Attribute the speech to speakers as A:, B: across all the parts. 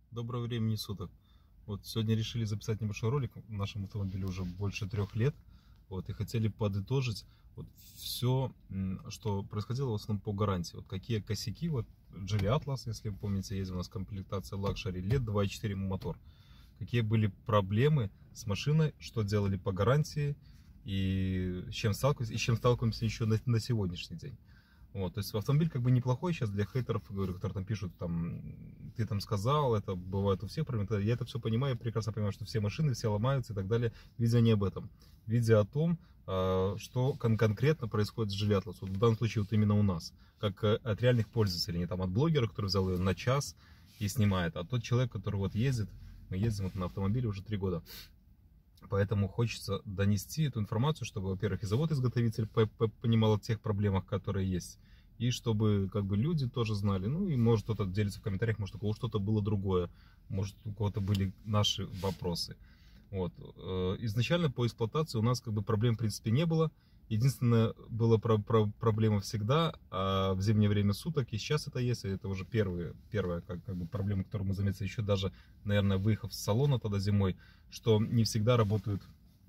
A: Доброго времени суток. Вот сегодня решили записать небольшой ролик. В нашем автомобиле уже больше 3 лет. Вот, и хотели подытожить вот все, что происходило в основном по гарантии. Вот какие косяки, вот Geely Atlas, если вы помните, ездил у нас комплектация Luxury, лет 2.4 мотор. Какие были проблемы с машиной, что делали по гарантии и с чем сталкиваемся еще на сегодняшний день. Вот, то есть автомобиль как бы неплохой сейчас для хейтеров, говорю, которые там пишут, там, ты там сказал, это бывает у всех проблем. Я это все понимаю, прекрасно понимаю, что все машины, все ломаются и так далее. Видео не об этом. Видео о том, что конкретно происходит с Geely Atlas. Вот в данном случае вот именно у нас. Как от реальных пользователей, не там от блогера, который взял ее на час и снимает, а тот человек, который вот ездит, мы ездим вот на автомобиле уже 3 года. Поэтому хочется донести эту информацию, чтобы, во-первых, и завод-изготовитель понимал о тех проблемах, которые есть, и чтобы как бы люди тоже знали. Ну и может кто-то делится в комментариях, может у кого что-то было другое, может у кого-то были наши вопросы. Вот. Изначально по эксплуатации у нас как бы проблем в принципе не было. Единственное, была проблема всегда в зимнее время суток, и сейчас это есть, и это уже первая как бы проблема, которую мы заметили еще даже, наверное, выехав с салона тогда зимой, что не всегда работают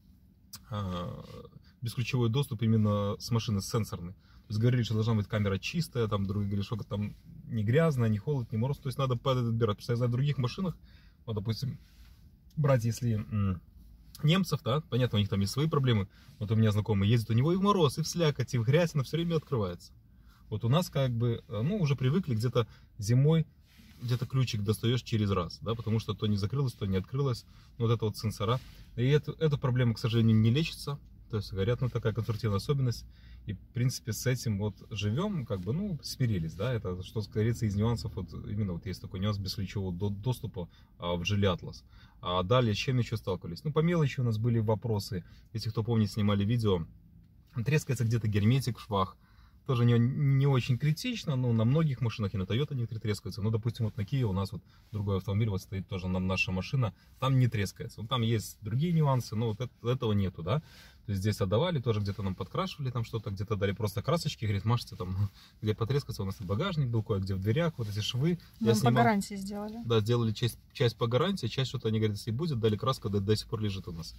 A: бесключевой доступ именно с машины, сенсорный. То есть говорили, что должна быть камера чистая, там другие говорили, что там не грязно, не холод, не мороз, то есть надо подбирать. Потому что я знаю в других машинах, вот, допустим, брать, если немцев, да, понятно, у них там есть свои проблемы. Вот у меня знакомый ездит, у него и в мороз, и в слякоть, и в грязь, она все время открывается. Вот у нас как бы, ну, уже привыкли где-то зимой, где-то ключик достаешь через раз, да, потому что то не закрылось, то не открылось, ну, вот это вот сенсора. И эту проблему, к сожалению, не лечится, то есть, говорят, ну, такая конструктивная особенность. И, в принципе, с этим вот живем, как бы, ну, смирились, да, это, что говорится, из нюансов, вот именно вот есть такой нюанс бесключевого доступа в Geely Atlas. А далее, с чем еще сталкивались? Ну, по мелочи у нас были вопросы, если кто помнит, снимали видео, трескается где-то герметик в швах, тоже не очень критично, но на многих машинах и на Toyota некоторые трескаются. Ну, допустим, вот на Kia у нас вот другой автомобиль, вот стоит тоже наша машина, там не трескается. Ну, там есть другие нюансы, но вот этого нету, да. То есть здесь отдавали, тоже где-то нам подкрашивали там что-то, где-то дали просто красочки, говорит, мажьте там, где потрескаться. У нас и багажник был, кое-где в дверях, вот эти швы.
B: Я снимал, по гарантии сделали.
A: Да, сделали часть по гарантии, часть что-то они говорят, если будет, дали краску, до сих пор лежит у нас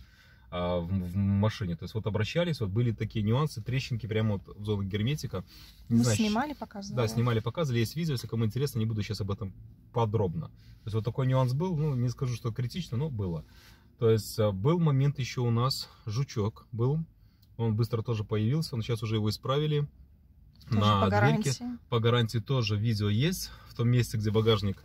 A: в машине. То есть вот обращались, вот были такие нюансы, трещинки прямо вот в зону герметика.
B: Мы снимали, показывали.
A: Да, снимали, показывали, есть видео, если кому интересно, не буду сейчас об этом подробно. То есть вот такой нюанс был, ну не скажу, что критично, но было. То есть был момент еще у нас, жучок был, он быстро тоже появился, но сейчас уже его исправили.
B: Тоже
A: на
B: по
A: дверьке.
B: гарантии.
A: По гарантии тоже видео есть, в том месте, где багажник,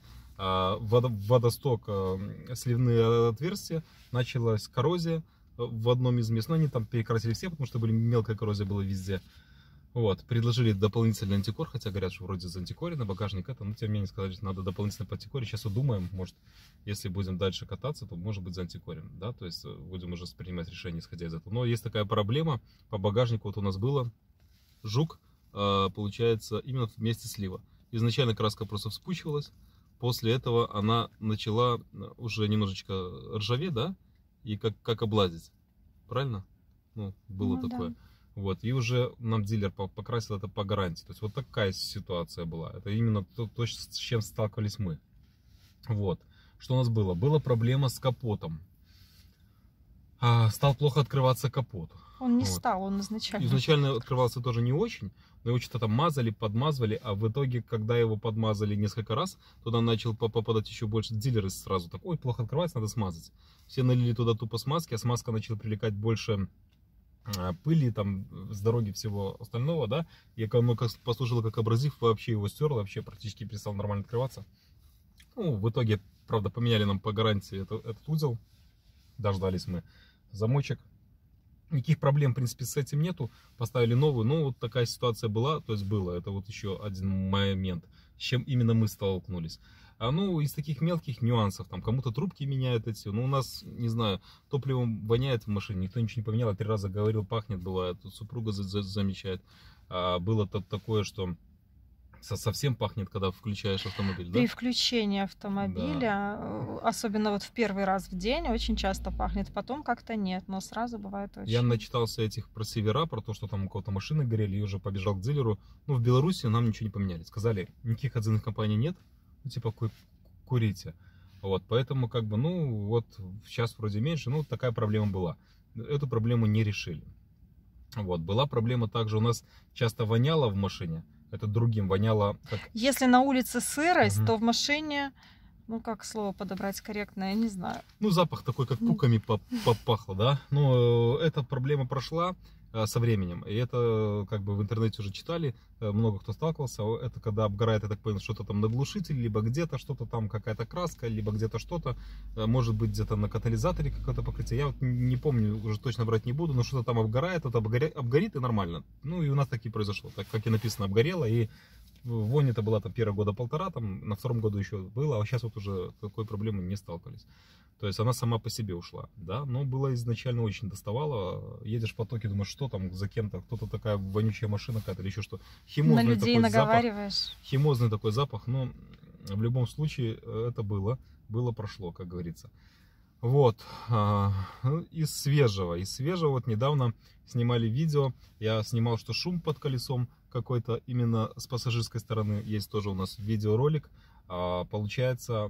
A: водосток, сливные отверстия, началась коррозия в одном из мест. Но они там перекрасили все, потому что мелкая коррозия была везде. Вот, предложили дополнительный антикор, хотя говорят, что вроде зантикорено багажник это, но тем не менее сказали, что надо дополнительно подтикорить. Сейчас удумаем, может, если будем дальше кататься, то может быть зантикорим, да, то есть будем уже принимать решение, исходя из этого. Но есть такая проблема, по багажнику вот у нас было, жук, получается, именно в месте слива. Изначально краска просто вспучивалась, после этого она начала уже немножечко ржаветь, да, и как облазить, правильно? Ну, было такое. Да. Вот, и уже нам дилер покрасил это по гарантии. То есть вот такая ситуация была. Это именно то, с чем сталкивались мы. Вот. Что у нас было? Была проблема с капотом. Стал плохо открываться капот.
B: Он не стал, он изначально.
A: Изначально открывался тоже не очень. Но его что-то там мазали, подмазывали. А в итоге, когда его подмазали несколько раз, туда начал попадать еще больше. Дилеры сразу так, ой, плохо открывается, надо смазать. Все налили туда тупо смазки, а смазка начала привлекать больше пыли там с дороги, всего остального, да, и оно послужило как абразив, вообще его стерло, вообще практически перестал нормально открываться. Ну, в итоге, правда, поменяли нам по гарантии этот узел, дождались мы замочек. Никаких проблем, в принципе, с этим нету, поставили новую, но вот такая ситуация была, то есть было, это вот еще один момент, с чем именно мы столкнулись. Ну, из таких мелких нюансов, там, кому-то трубки меняют эти, ну, у нас, не знаю, топливом воняет в машине, никто ничего не поменял, 3 раза говорил, пахнет, бывает, тут супруга замечает. Было такое, что совсем пахнет, когда включаешь автомобиль,
B: При
A: да?
B: включении автомобиля, да. Особенно вот в первый раз в день, очень часто пахнет, потом как-то нет, но сразу бывает очень.
A: Я начитался этих про севера, про то, что там у кого-то машины горели, и уже побежал к дилеру. Ну, в Беларуси нам ничего не поменяли. Сказали, никаких отзывных компаний нет, ну, типа, курите. Вот, поэтому как бы, ну, вот сейчас вроде меньше, ну, такая проблема была. Эту проблему не решили. Вот, была проблема также, у нас часто воняло в машине, это другим воняло как...
B: Если на улице сырость,
A: Мгм.
B: то в машине, ну как слово подобрать корректное, я не знаю.
A: Ну, запах такой, как пуками попахло, да. Но эта проблема прошла со временем. И это, как бы, в интернете уже читали, много кто сталкивался. Это когда обгорает, я так понял, что-то там на глушитель, либо где-то что-то там, какая-то краска, либо где-то что-то. Может быть, где-то на катализаторе какое-то покрытие. Я вот не помню, уже точно брать не буду, но что-то там обгорает, это обгорит и нормально. Ну, и у нас таки произошло. Так, как и написано, обгорело, и вонь это была там первого года полтора, там на втором году еще было, а сейчас вот уже такой проблемы не сталкивались. То есть она сама по себе ушла, да, но было изначально очень доставало. Едешь в потоке, думаешь, что там за кем-то, кто-то такая вонючая машина какая-то или еще что.
B: На людей
A: такой
B: наговариваешь.
A: запах, химозный такой запах, но в любом случае это было, прошло, как говорится. Вот, из свежего вот недавно снимали видео, я снимал, что шум под колесом какой-то именно с пассажирской стороны, есть тоже у нас видеоролик, получается,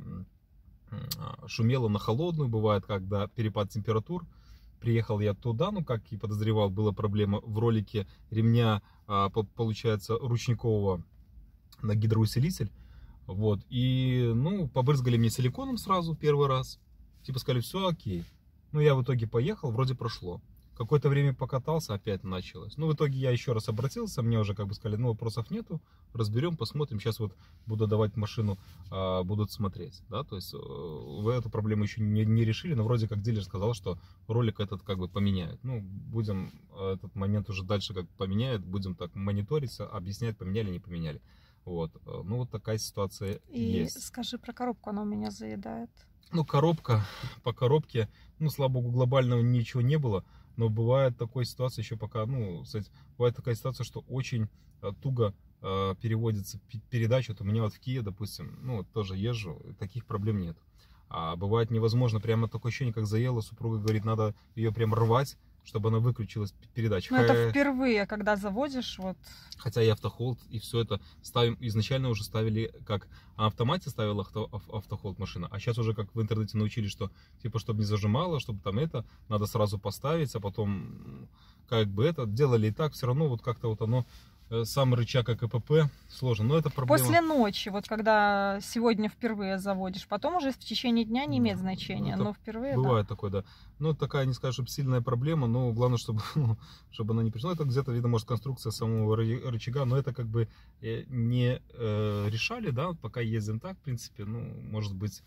A: шумело на холодную, бывает, когда перепад температур. Приехал я туда, ну, как и подозревал, была проблема в ролике ремня, получается, ручникового на гидроусилитель. Вот, и, ну, побрызгали мне силиконом сразу первый раз. Типа сказали, все окей. Ну, я в итоге поехал, вроде прошло. Какое-то время покатался, опять началось. Ну, в итоге я еще раз обратился, мне уже как бы сказали, ну, вопросов нету, разберем, посмотрим. Сейчас вот буду давать машину, будут смотреть, да, то есть вы эту проблему еще не решили, но вроде как дилер сказал, что ролик этот как бы поменяет. Ну, будем этот момент уже дальше как поменяет, будем так мониторить, объяснять, поменяли, не поменяли. Вот, ну, вот такая ситуация есть.
B: И скажи про коробку, она у меня заедает.
A: Ну, коробка, по коробке, ну, слава богу, глобального ничего не было, но бывает такая ситуация еще пока, ну, кстати, бывает такая ситуация, что очень туго переводится передача. Вот у меня вот в Киеве, допустим, ну, вот тоже езжу, таких проблем нет. А бывает невозможно, прямо такое ощущение, как заело, супруга говорит, надо ее прям рвать, чтобы она выключилась передача.
B: Ну, это впервые, когда заводишь, вот.
A: Хотя и автохолд, и все это ставим, изначально уже ставили, как на автомате ставила автохолд машина, а сейчас уже как в интернете научились, что типа, чтобы не зажимало, чтобы там это, надо сразу поставить, а потом как бы это делали и так, все равно вот как-то вот оно, сам рычаг КПП сложно, но это проблема.
B: После ночи, вот когда сегодня впервые заводишь, потом уже в течение дня не имеет значения, но впервые,
A: бывает
B: да.
A: такое, да. Ну, такая, не скажу, чтобы сильная проблема, но главное, чтобы, чтобы она не пришла. Это где-то, видно, может, конструкция самого рычага, но это как бы не решали, да, пока ездим так, в принципе, ну, может быть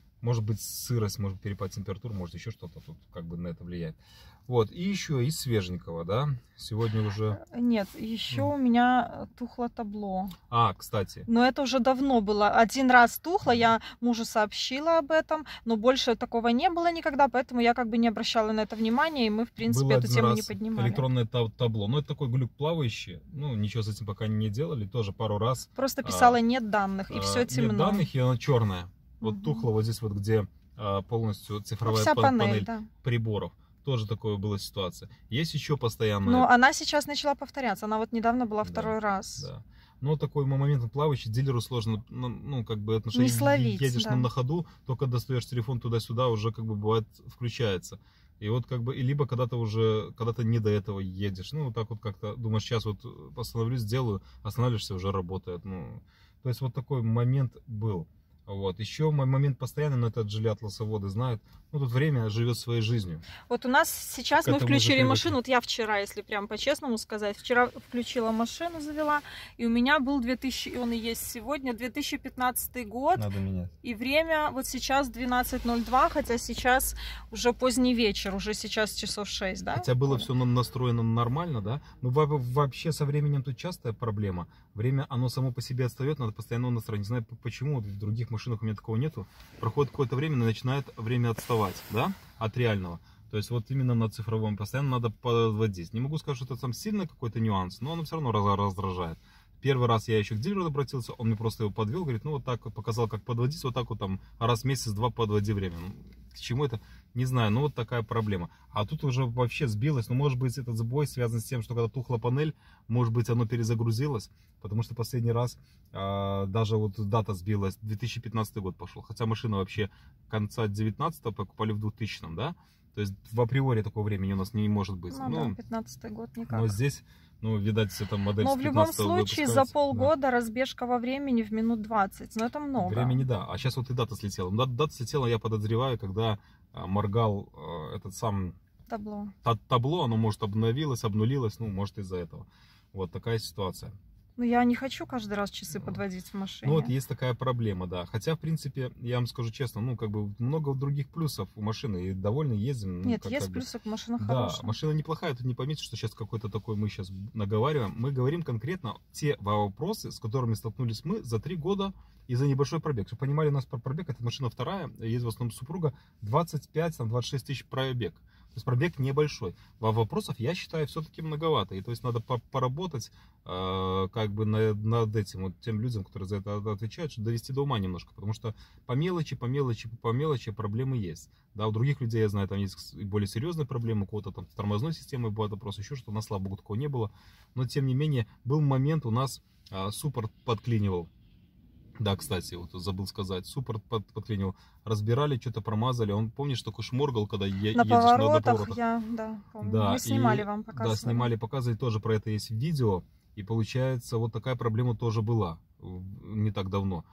A: сырость, может перепад температур, может еще что-то тут как бы на это влияет. Вот, и еще из свеженького, да, сегодня уже...
B: Нет, еще у меня тухло табло.
A: Кстати.
B: Но это уже давно было. Один раз тухло, я мужу сообщила об этом, но больше такого не было никогда, поэтому я как бы не обращала на это внимания, и мы, в принципе,
A: было
B: эту тему не поднимали.
A: Электронное табло, но это такой глюк плавающий, ну, ничего с этим пока не делали, тоже пару раз.
B: Просто писала нет данных, и все темно.
A: Нет данных, и она черная. Вот тухло вот здесь вот, где полностью цифровая
B: вся
A: панель
B: да.
A: приборов. Тоже такое была ситуация. Есть еще постоянно...
B: Но она сейчас начала повторяться. Она вот недавно была второй раз.
A: Да. Но такой момент плавающий, дилеру сложно, ну, как бы,
B: не словить,
A: едешь
B: да.
A: на ходу, только достаешь телефон туда-сюда, уже, как бы, бывает, включается. И вот, как бы, либо когда ты не до этого едешь, ну, вот так вот как-то, думаешь, сейчас вот остановлюсь, сделаю, останавливаешься, уже работает, ну, то есть, вот такой момент был. Вот. Еще мой момент постоянный, но это жили атласоводы знают. Ну, тут время живет своей жизнью.
B: Вот у нас сейчас мы включили машину. Вот я вчера, если прям по-честному сказать, вчера включила машину, завела, и у меня был 2000, он и есть сегодня, 2015 год.
A: Надо менять.
B: И время вот сейчас 12:02, хотя сейчас уже поздний вечер, уже сейчас часов 6, да?
A: Хотя было все настроено нормально, да? Но вообще со временем тут частая проблема. Время, оно само по себе отстает, надо постоянно настроить. Не знаю почему, в других машинах у меня такого нету. Проходит какое-то время, и начинает время отставать, да, от реального. То есть вот именно на цифровом постоянно надо подводить. Не могу сказать, что это там сильно какой-то нюанс, но он все равно раздражает. Первый раз я еще к дилеру обратился, он мне просто его подвел, говорит, ну вот так вот показал, как подводить, вот так вот там раз в месяц-два подводи время. Ну, к чему это? Не знаю, но вот такая проблема. А тут уже вообще сбилось, но может быть этот сбой связан с тем, что когда тухла панель, может быть оно перезагрузилось, потому что последний раз даже вот дата сбилась, 2015 год пошел, хотя машина вообще конца 19-го, покупали в 2000-м, да? То есть в априори такого времени у нас не может быть.
B: Ну да, 15-й год никак.
A: Но здесь, ну, видать, это модель
B: но
A: с 15-го
B: в любом случае за полгода
A: да.
B: разбежка во времени в минут 20. Но это много.
A: Времени, да. А сейчас вот и дата слетела. Дата слетела, я подозреваю, когда моргал этот сам... Табло, оно, может, обновилось, обнулилось, ну, может, из-за этого. Вот такая ситуация.
B: Ну, я не хочу каждый раз часы подводить в машине.
A: Ну, вот есть такая проблема, да. Хотя, в принципе, я вам скажу честно, ну, как бы много других плюсов у машины, и довольно ездим. Ну,
B: нет, есть плюсы, машина
A: хорошая. Да, машина неплохая, тут не поймите, что сейчас какой-то такой мы сейчас наговариваем. Мы говорим конкретно те вопросы, с которыми столкнулись мы за 3 года и за небольшой пробег. Чтобы понимали, у нас пробег, это машина вторая, есть в основном супруга, 25-26 тысяч пробег. То есть пробег небольшой. Вопросов, я считаю, все-таки многовато. И то есть надо поработать как бы над этим, вот тем людям, которые за это отвечают, чтобы довести до ума немножко. Потому что по мелочи проблемы есть. Да, у других людей, я знаю, там есть более серьезные проблемы, у кого-то там с тормозной системой бывает вопрос, еще что-то, у нас, слава богу, такого не было. Но тем не менее, был момент, у нас суппорт подклинивал. Да, кстати, вот забыл сказать, суппорт подклинил, разбирали, что-то промазали. Он, помнишь, такой шморгал, когда едешь на поворотах?
B: Я, да, помню. Да, мы снимали, вам показывали.
A: Да, снимали, показывали, тоже про это есть видео. И получается, вот такая проблема тоже была не так давно.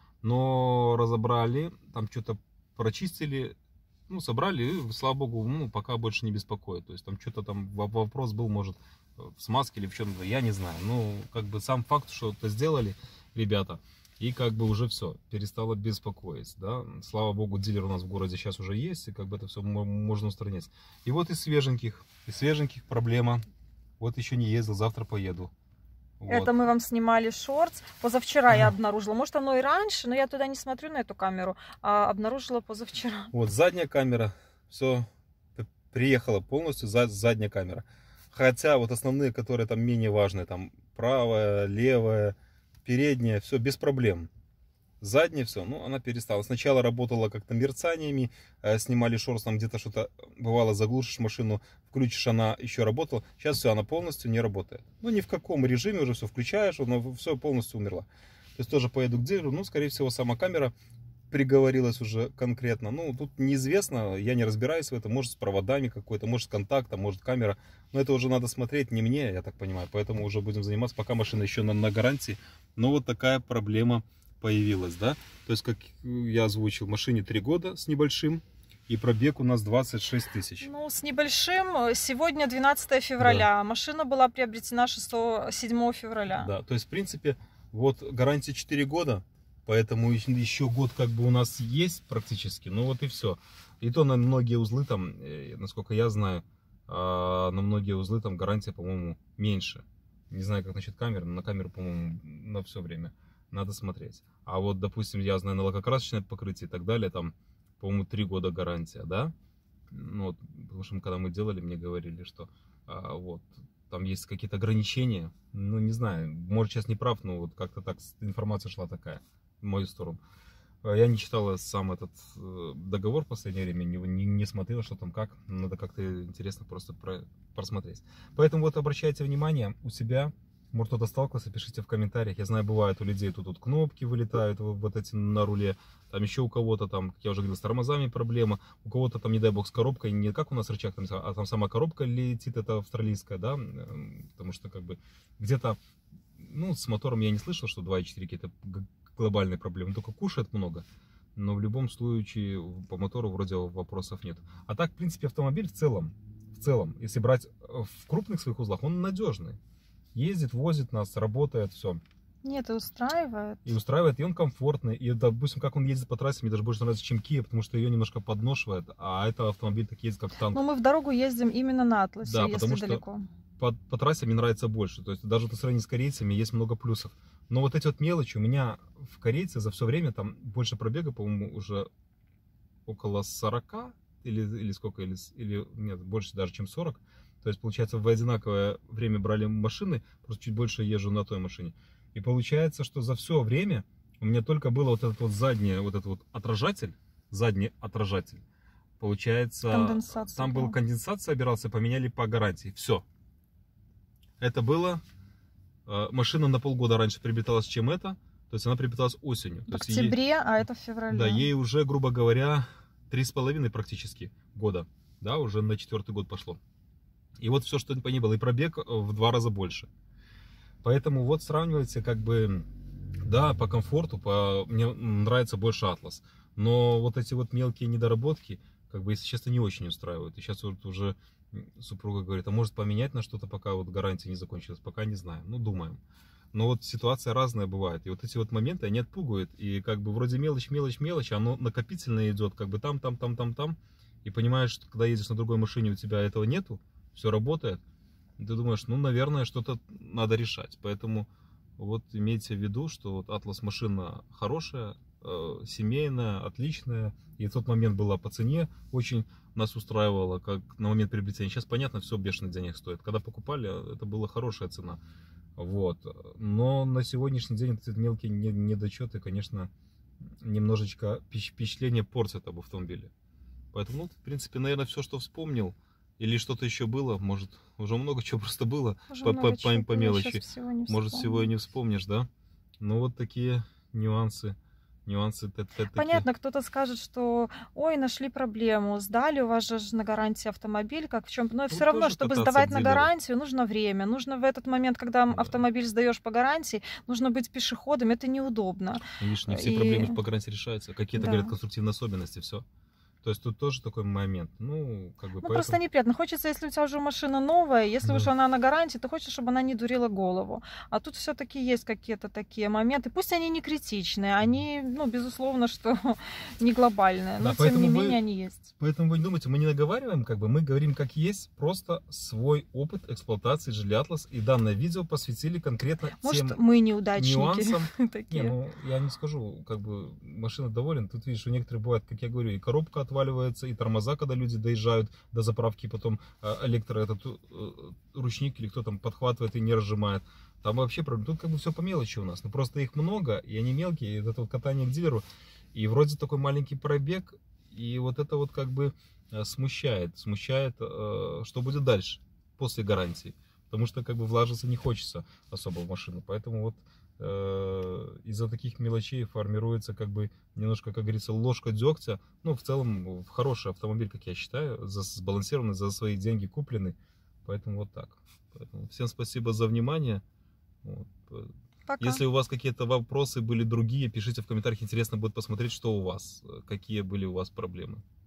A: Но разобрали, там что-то прочистили, ну, собрали, и, слава богу, ну, пока больше не беспокоит. То есть там что-то там вопрос был, может, в смазке или в чем-то, я не знаю. Ну, как бы сам факт, что это сделали ребята, и как бы уже все, перестало беспокоить, да. Слава богу, дилер у нас в городе сейчас уже есть, и как бы это все можно устранить. И вот из свеженьких проблема. Вот еще не ездил, завтра поеду. Вот.
B: Это мы вам снимали шортс. Позавчера я обнаружила. Может, оно и раньше, но я туда не смотрю, на эту камеру. А обнаружила позавчера.
A: Вот задняя камера. Все, приехала полностью задняя камера. Хотя вот основные, которые там менее важные, там правая, левая, передняя, все без проблем. Задняя все, ну, она перестала. Сначала работала как-то мерцаниями, снимали шорс, там где-то что-то бывало, заглушишь машину, включишь, она еще работала. Сейчас все, она полностью не работает. Ну, ни в каком режиме уже все включаешь, но все полностью умерла. То есть тоже поеду к дилеру, ну, скорее всего, сама камера приговорилась уже конкретно. Ну, тут неизвестно, я не разбираюсь в этом, может с проводами какой-то, может с контактом, может камера. Но это уже надо смотреть не мне, я так понимаю, поэтому уже будем заниматься, пока машина еще на гарантии. Но вот такая проблема появилась, да. То есть, как я озвучил, машине 3 года с небольшим, и пробег у нас 26 тысяч.
B: Ну, с небольшим. Сегодня 12 февраля, да. Машина была приобретена 7 февраля.
A: Да, то есть, в принципе, вот гарантия 4 года, поэтому еще год как бы у нас есть практически, ну вот и все. И то на многие узлы там, насколько я знаю, на многие узлы там гарантия, по-моему, меньше. Не знаю, как насчет камеры, но на камеру, по-моему, на все время надо смотреть. А вот, допустим, я знаю на лакокрасочное покрытие и так далее, там, по-моему, 3 года гарантия, да? Ну, вот, потому что когда мы делали, мне говорили, что вот, там есть какие-то ограничения. Ну, не знаю, может, сейчас не прав, но вот как-то так информация шла такая в мою сторону. Я не читал сам этот договор в последнее время, не смотрел, что там как. Надо как-то интересно просто просмотреть. Поэтому вот обращайте внимание у себя. Может, кто-то сталкивался, пишите в комментариях. Я знаю, бывает у людей тут кнопки вылетают вот эти на руле. Там еще у кого-то там, как я уже говорил, с тормозами проблема. У кого-то там, не дай бог, с коробкой. Не как у нас рычаг, а там сама коробка летит, это австралийская, да. Потому что как бы где-то, ну, с мотором я не слышал, что 2.4 какие-то глобальные проблемы. Только кушает много. Но в любом случае по мотору вроде вопросов нет. А так, в принципе, автомобиль в целом, если брать в крупных своих узлах, он надежный. Ездит, возит нас, работает, все.
B: Нет, и устраивает.
A: И устраивает, и он комфортный. И, допустим, как он ездит по трассе, мне даже больше нравится, чем Kia, потому что ее немножко подношивает, а это автомобиль так ездит, как танк.
B: Но мы в дорогу ездим именно на Атласе,
A: да,
B: если
A: потому
B: далеко.
A: Что по трассе мне нравится больше. То есть даже по сравнению с корейцами есть много плюсов. Но вот эти вот мелочи у меня в корейце за все время там больше пробега, по-моему, уже около 40 или сколько, или нет, больше даже, чем 40. То есть, получается, в одинаковое время брали машины, просто чуть больше езжу на той машине. И получается, что за все время у меня только было вот этот вот отражатель, задний отражатель. Получается,
B: конденсация,
A: там был конденсат собирался, поменяли по гарантии. Все. Это было... Машина на полгода раньше приобреталась, чем это. То есть она приобреталась осенью.
B: В октябре, а это в феврале.
A: Да, ей уже, грубо говоря, 3,5 практически года, да, уже на 4-й год пошло. И вот все, что по ней было, и пробег в 2 раза больше. Поэтому вот сравнивается как бы, да, по комфорту, мне нравится больше Атлас. Но вот эти вот мелкие недоработки, как бы, если честно, не очень устраивают. И сейчас вот уже супруга говорит, а может поменять на что-то, пока вот гарантия не закончилась, пока не знаем, ну думаем. Но вот ситуация разная бывает, и вот эти вот моменты, они отпугивают, и как бы вроде мелочь, оно накопительно идет, как бы там, и понимаешь, что когда едешь на другой машине, у тебя этого нету, все работает, и ты думаешь, ну, наверное, что-то надо решать, поэтому вот имейте в виду, что вот Атлас машина хорошая, семейная, отличная, и в тот момент была по цене, очень нас устраивало, как на момент приобретения. Сейчас, понятно, все бешеных денег стоит. Когда покупали, это была хорошая цена. Вот. Но на сегодняшний день эти мелкие недочеты, конечно, немножечко впечатление портят об автомобиле. Поэтому, ну, в принципе, наверное, все, что вспомнил. Или что-то еще было, может, уже много чего просто было по мелочи. Может, всего и не вспомнишь, да? Ну, вот такие нюансы.
B: Понятно, кто-то скажет, что ой, нашли проблему, сдали, у вас же на гарантии автомобиль, как в чем. Но все равно, чтобы сдавать на гарантию, нужно время. Нужно в этот момент, когда автомобиль сдаешь по гарантии, нужно быть пешеходом, это неудобно.
A: Видишь, не все проблемы по гарантии решаются. Какие-то, говорят, конструктивные особенности, все. То есть тут тоже такой момент. Ну, как бы.
B: Ну, поэтому... просто неприятно. Хочется, если у тебя уже машина новая, если уж она на гарантии, то хочешь, чтобы она не дурила голову. А тут все-таки есть какие-то такие моменты. Пусть они не критичные, они, ну, безусловно, что не глобальные, но тем не менее они есть.
A: Поэтому вы не думайте, мы не наговариваем, как бы, мы говорим как есть, просто свой опыт эксплуатации Geely Atlas, и данное видео посвятили конкретно
B: Может, мы неудачники
A: нюансам.
B: такие.
A: Не, ну, я не скажу, как бы, машина доволен. Тут, видишь, у некоторых бывает, как я говорю, и коробка отваливается, и тормоза, когда люди доезжают до заправки, потом ручник или кто там подхватывает и не разжимает. Там вообще проблема. Тут как бы все по мелочи у нас. Но просто их много, и они мелкие, и это вот катание к дилеру. И вроде такой маленький пробег, и вот это вот как бы смущает, что будет дальше, после гарантии. Потому что как бы влажиться не хочется особо в машину. Поэтому вот из-за таких мелочей формируется как бы немножко, как говорится, ложка дегтя. Ну, в целом, хороший автомобиль, как я считаю, сбалансированный, за свои деньги купленный. Поэтому вот так. Поэтому всем спасибо за внимание. Вот. Если у вас какие-то вопросы были другие, пишите в комментариях. Интересно будет посмотреть, что у вас, какие были у вас проблемы.